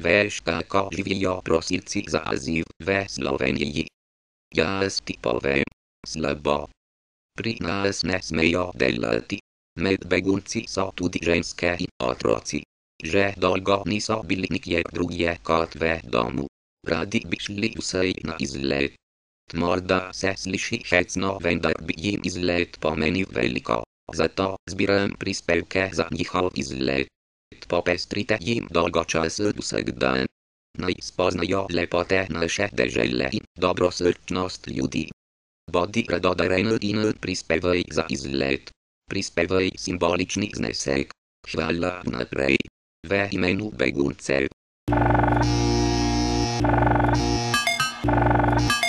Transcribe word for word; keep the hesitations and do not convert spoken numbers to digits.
Veš, kako živijo prosilci za azil v Sloveniji? Jaz ti povem, slabo. Pri nas ne smejo delati. Med begunci so tudi ženske in otroci. Že dolgo niso bili nikjer drugje kot v domu. Radi bi šli vsej na izlet. Morda se sliši hecno, vendar bi jim izlet pomenil veliko. Zato zbiram prispevke za njihov izlet. Popestrite jim dolgočasen vsak dan. Naj spoznajo lepote naše dežele in dobrosrčnost ljudi. Bodi radodaren in prispevaj za izlet. Prispevaj simbolični znesek. Hvala naprej. V imenu beguncev.